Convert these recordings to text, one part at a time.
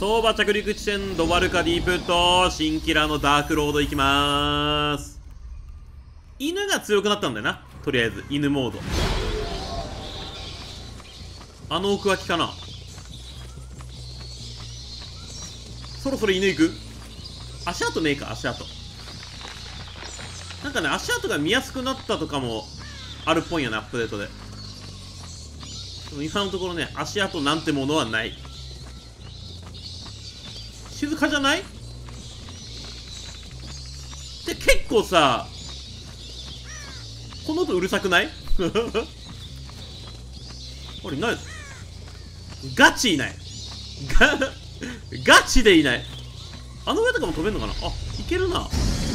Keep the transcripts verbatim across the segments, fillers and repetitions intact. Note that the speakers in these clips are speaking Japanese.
相場着陸地点ドバルカディープと新キラーのダークロード行きまーす。犬が強くなったんだよな。とりあえず犬モード。あの奥脇かな。そろそろ犬行く。足跡ねえか。足跡なんかね、足跡が見やすくなったとかもあるっぽいよね、アップデートで。でも今のところね、足跡なんてものはない。静かじゃない？で、結構さ、この音うるさくない？あれ、ない。ガチいない。ガ、ガチでいない。あの上とかも飛べんのかな。あ、いけるな。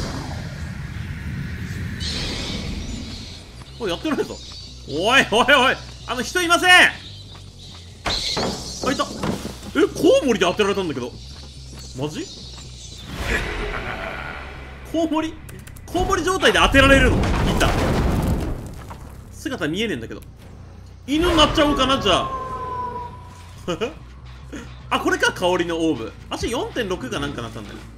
おい、やってないぞ。おいおいおい、あの人いません。あ、いた。え、コウモリで当てられたんだけど。マジ？コウモリコウモリ状態で当てられるの？いた。姿見えねえんだけど。犬になっちゃおうかな、じゃあ。あ、これか、香りのオーブ。足 よんてんろく がなんかなったんだよ。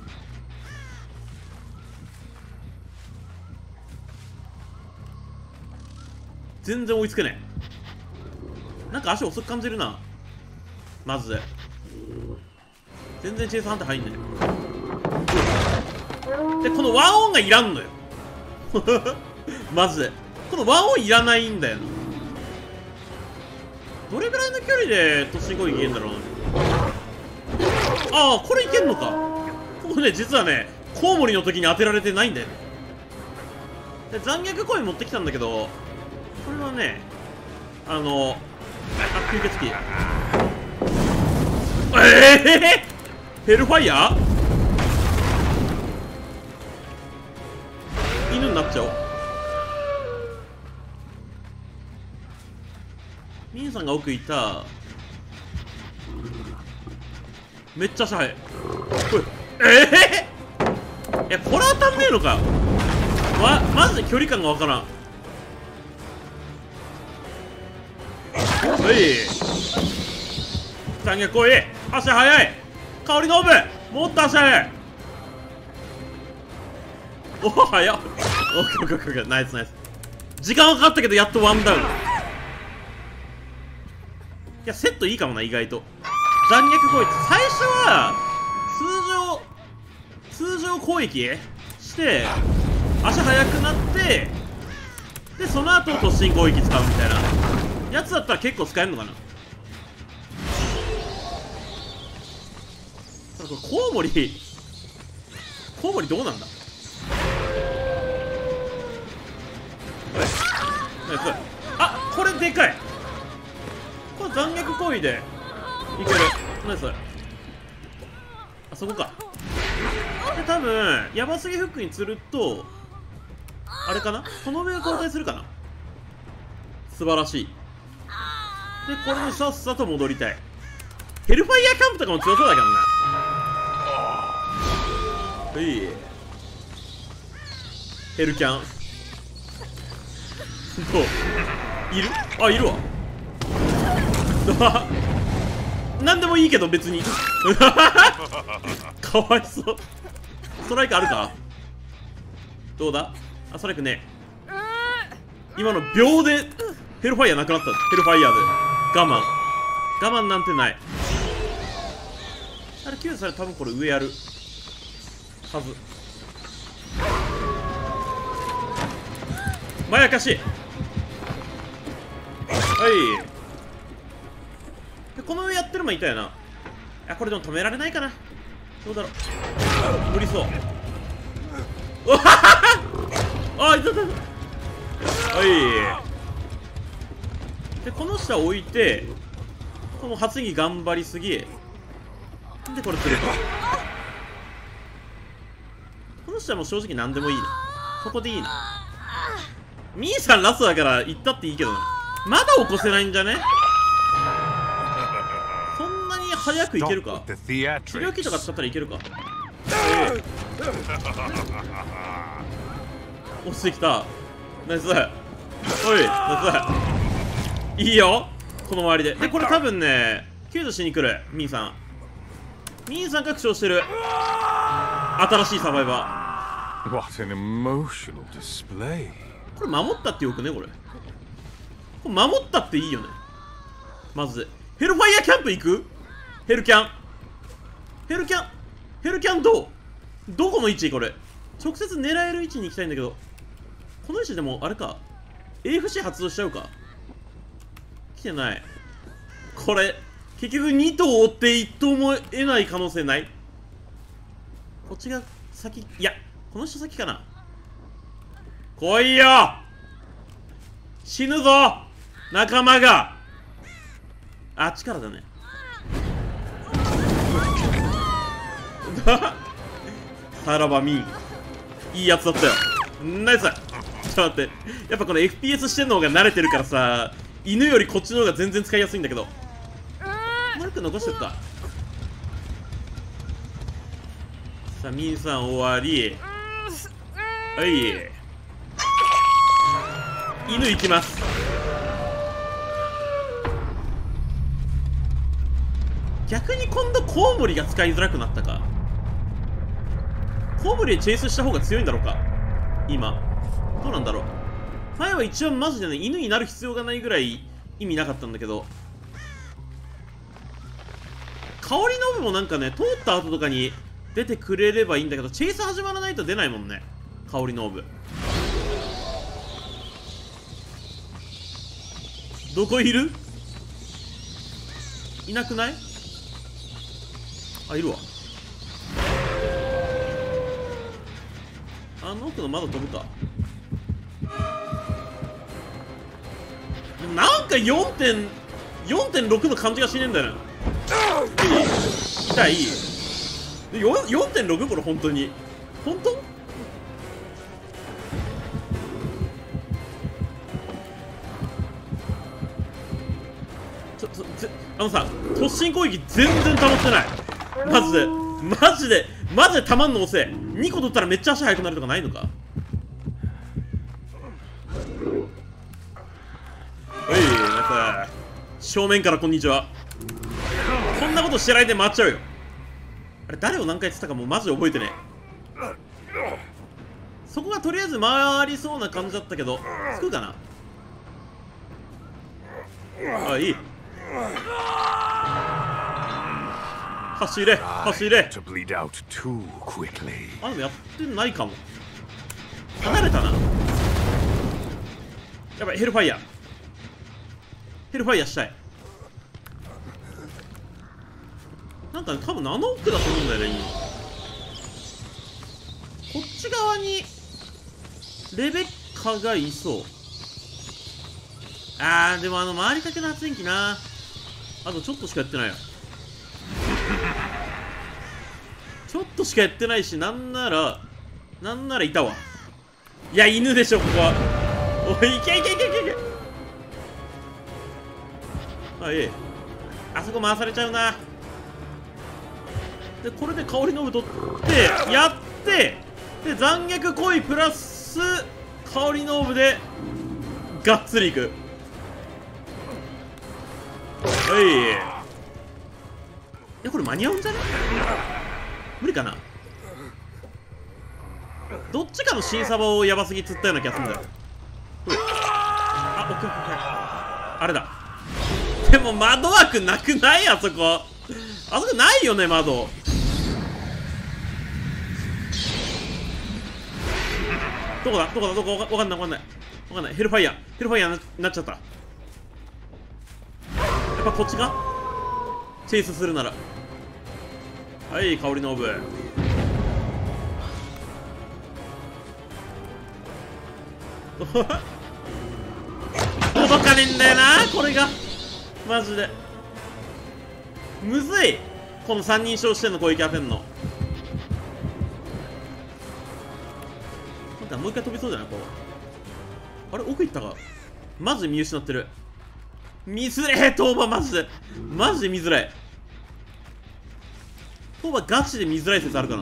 全然追いつけねえ。なんか足遅く感じるな。まず全然チェイスハンター入んない。で、このワンオンがいらんのよ。まずこのワンオンいらないんだよな。どれぐらいの距離で突進攻撃いけるんだろうな。ああ、これいけんのか。ここね、実はね、コウモリの時に当てられてないんだよね。で、残虐行為持ってきたんだけど、これはね、あの、あ、吸血鬼。ええー、ヘルファイヤー犬になっちゃおう。ミンさんが奥いた。めっちゃシャイ。これええー、いや、これ当たんねえのか。わ、マジで距離感がわからん。はい、残虐行為。足速い。香りのオーブン、もっと足速い。おお、速っ。オッケーオッケーオッケー、ナイスナイス。時間はかかったけどやっとワンダウン。いや、セットいいかもな、意外と。残虐攻撃、最初は通常通常攻撃して足速くなって、でその後突進攻撃使うみたいなやつだったら結構使えるのかな。ただこれコウモリコウモリどうなんだ。あ、これでかい。これ残虐行為でいける。ナイス。あそこか。で、多分ヤバすぎフックに釣るとあれかな、この上が交代するかな。素晴らしい。で、これにさっさと戻りたい。ヘルファイヤーキャンプとかも強そうだけどね。はい、ヘルキャンどういる？あ、いるわ。なんでもいいけど別に。かわいそう。ストライクあるか。どうだ。あ、ストライクね。今の秒でヘルファイヤーなくなった。ヘルファイヤーで我慢我慢なんてない。あれきゅうされ多分これ上やるはず。まやかしい。はいで、この上やってるもんいたよな。あ、これでも止められないかな。どうだろう。無理そう。うわははあ、いたいたいた。はいで、この下置いて、この発議頑張りすぎで、これ釣れた。この下も正直何でもいいな。ここでいいな。ミーさんラストだから行ったっていいけどな。まだ起こせないんじゃね。そんなに早くいけるか。治療器とか使ったらいけるか。ええ落ちてきた。ナイス。おい、ナイス。いいよ、この周りで。で、これ多分ね救助しに来るミーさん。 ミンさんが苦笑してる。新しいサバイバー。What an emotional display. これ守ったってよくねこれ。これ守ったっていいよね。まずヘルファイアキャンプ行く？ヘルキャンヘルキャンヘルキャンどう？どこの位置これ？直接狙える位置に行きたいんだけど、この位置でもあれか エーエフシー 発動しちゃうか。来てない。これ結局に頭追っていち頭も得ない可能性ない？こっちが先、いやこの人先かな。来いよ、死ぬぞ仲間が。あっちからだね。さらばミン、いいやつだったよ。ナイス。ちょっと待って、やっぱこの エフピーエス してんの方が慣れてるからさ、犬よりこっちの方が全然使いやすいんだけど。マルク残してった。さあミンさん終わり。はい、犬行きます。逆に今度コウモリが使いづらくなったか。コウモリでチェイスした方が強いんだろうか今。どうなんだろう。前は一応マジでね、犬になる必要がないぐらい意味なかったんだけど、香りの部もなんかね、通った後とかに出てくれればいいんだけど、チェイス始まらないと出ないもんね、香りの部。どこいる？いなくない？あ、いるわ。あの奥の窓飛ぶか。なんか よんてんろく の感じがしねえんだよな。痛い。 よんてんろく？ これ本当に本当？ちょっとあのさ、突進攻撃全然保ってない。マジでマジでマジでたまんの遅え。にこ取ったらめっちゃ足速くなるとかないのか。おい、なんか正面からこんにちは。こんなことしてないで回っちゃうよ。あれ誰を何回言ってたかもうマジで覚えてねえ。そこがとりあえず回りそうな感じだったけど、つくかな。あ、いい。走れ走れ。あ、でもやってないかも。離れたな。やばい、ヘルファイヤーヘルファイヤーしたい。なんかね、多分あの奥だと思うんだよね今。こっち側にレベッカがいそう。あーでもあの回りかけの発電機な、あとちょっとしかやってないよ。ちょっとしかやってないし、なんならなんならいたわ。いや犬でしょここは。おい、いけいけいけいけいけ。あ、いい。あそこ回されちゃうな。でこれで香りの部取ってやって、で残虐行為プラス香りの部でがっつりいく。はい。いやこれ間に合うんじゃね？無理かな。どっちかの新サバをヤバすぎ釣ったような気がするんだよ。あ、オッケーオッケー。あれだ。でも窓枠なくない？あそこあそこないよね窓。どこだどこだどこわかんないわかんないわかんない。ヘルファイヤーヘルファイヤーになっちゃった。やっぱこっちかチェイスするなら。はい、香りのオブ。届かねえんだよなこれがマジでむずい。この三人称視点の攻撃当てんの。なんかもう一回飛びそうじゃないこう。あれ奥行ったか。マジで見失ってる。見づれえトーバマジでマジで見づらい。トーバガチで見づらい説あるかな。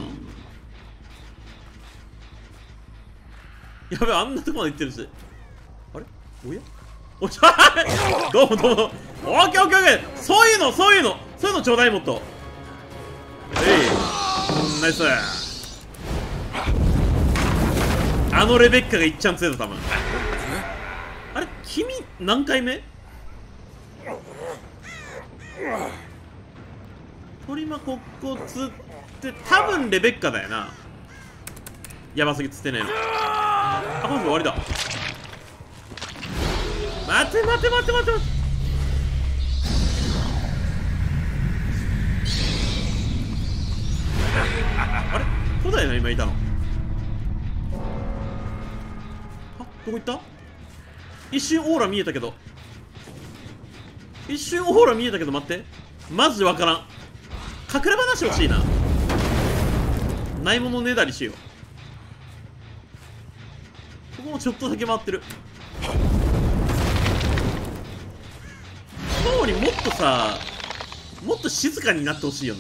やべえ、あんなとこまで行ってるし。あれおやおちゃどうもどうも。オッケーオッケーオッケー。そういうのそういうのそういうのちょうだいもっと。えナイス。あのレベッカがいっちゃん強いぞ多分。あれ君何回目？鳥間骨骨って多分レベッカだよな。やばすぎつってねえの。あ、この人終わりだ。待て待て待て待て待て。あれそうだよな今いたの。あ、どこ行った？一瞬オーラ見えたけど一瞬オーラ見えたけど待って、マジでわからん。隠れ話欲しいな。ないものねだりしよう。ここもちょっとだけ回ってる。このにもっとさ、もっと静かになってほしいよね。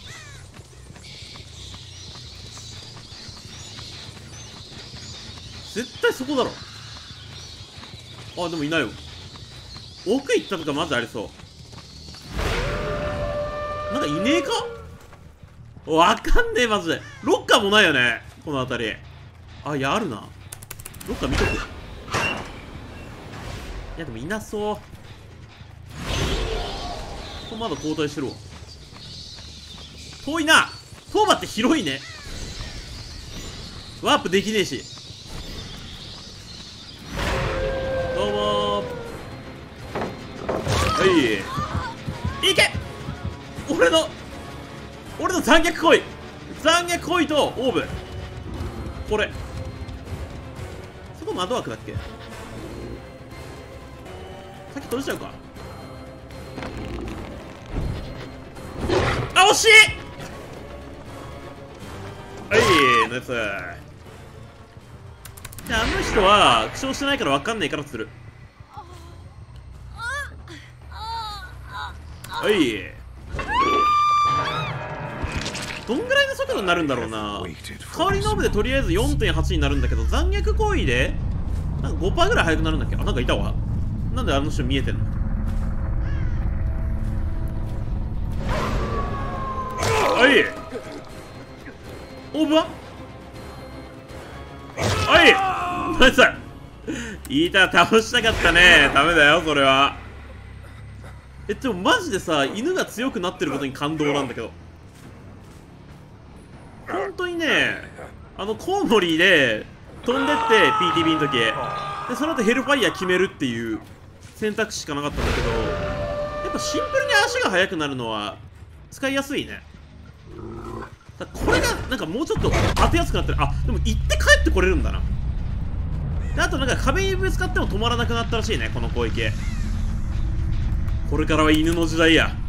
絶対そこだろ。あ、でもいないよ。奥行ったとかまずありそう。なんかいねえか？わかんねえマジで。ロッカーもないよねこの辺り。あ、いやあるな。ロッカー見とく。いやでもいなそう。ここまだ交代してるわ。遠いな。トーバって広いね。ワープできねえし。どうもー。はいいけ。俺の俺の残虐行為残虐行為とオーブ。これそこ窓枠だっけ？さっき閉じちゃうか。あ、惜しい。はいナイス。じゃああの人は苦笑してないから分かんないからする。はい。どんぐらいの速度になるんだろうな。代わりのオブでとりあえず よんてんはち になるんだけど、残虐行為でなんか ごパーセント ぐらい速くなるんだっけ。あ、なんかいたわ。なんであの人見えてんの。はいオーブははいナイス。いた、倒したかったね。ダメだよそれは。え、でもマジでさ、犬が強くなってることに感動なんだけど。本当にね、あのコウモリで飛んでって ピーティービー の時で、その後ヘルファイヤー決めるっていう選択肢しかなかったんだけど、やっぱシンプルに足が速くなるのは使いやすいね。だこれがなんかもうちょっと当てやすくなってる。あ、でも行って帰ってこれるんだな。であとなんか壁にぶつかっても止まらなくなったらしいねこの攻撃。これからは犬の時代や。